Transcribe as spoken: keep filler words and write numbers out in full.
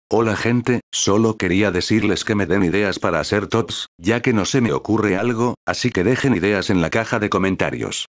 Hola gente, solo quería decirles que me den ideas para hacer tops, ya que no se me ocurre algo, así que dejen ideas en la caja de comentarios.